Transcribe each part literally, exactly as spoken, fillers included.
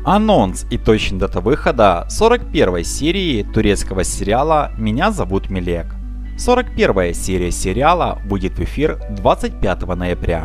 Анонс и точная дата выхода сорок первой серии турецкого сериала «Меня зовут Мелек». сорок первая серия сериала выйдет в эфир двадцать пятого ноября.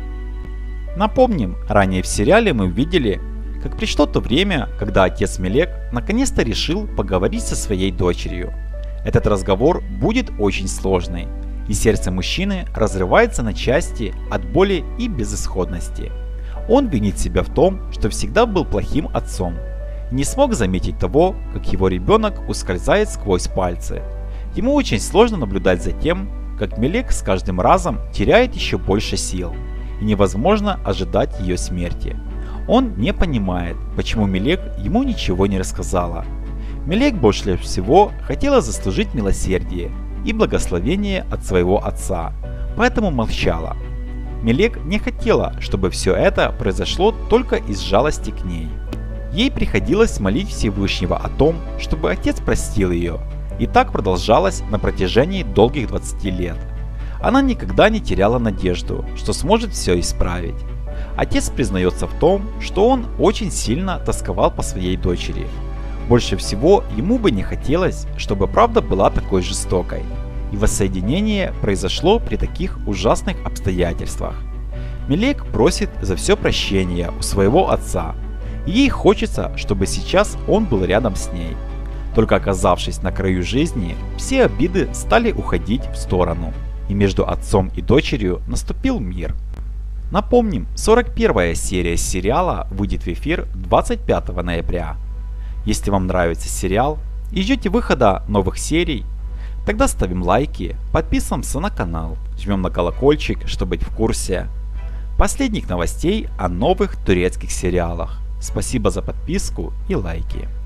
Напомним, ранее в сериале мы видели, как пришло то время, когда отец Мелек наконец-то решил поговорить со своей дочерью. Этот разговор будет очень сложный, и сердце мужчины разрывается на части от боли и безысходности. Он винит себя в том, что всегда был плохим отцом, и не смог заметить того, как его ребенок ускользает сквозь пальцы. Ему очень сложно наблюдать за тем, как Мелек с каждым разом теряет еще больше сил, и невозможно ожидать ее смерти. Он не понимает, почему Мелек ему ничего не рассказала. Мелек больше всего хотела заслужить милосердие и благословение от своего отца, поэтому молчала. Мелек не хотела, чтобы все это произошло только из жалости к ней. Ей приходилось молить Всевышнего о том, чтобы отец простил ее, и так продолжалось на протяжении долгих двадцати лет. Она никогда не теряла надежду, что сможет все исправить. Отец признается в том, что он очень сильно тосковал по своей дочери. Больше всего ему бы не хотелось, чтобы правда была такой жестокой, и воссоединение произошло при таких ужасных обстоятельствах. Мелек просит за все прощения у своего отца, и ей хочется, чтобы сейчас он был рядом с ней. Только оказавшись на краю жизни, все обиды стали уходить в сторону, и между отцом и дочерью наступил мир. Напомним, сорок первая серия сериала выйдет в эфир двадцать пятого ноября. Если вам нравится сериал и ждете выхода новых серий, тогда ставим лайки, подписываемся на канал, жмем на колокольчик, чтобы быть в курсе последних новостей о новых турецких сериалах. Спасибо за подписку и лайки.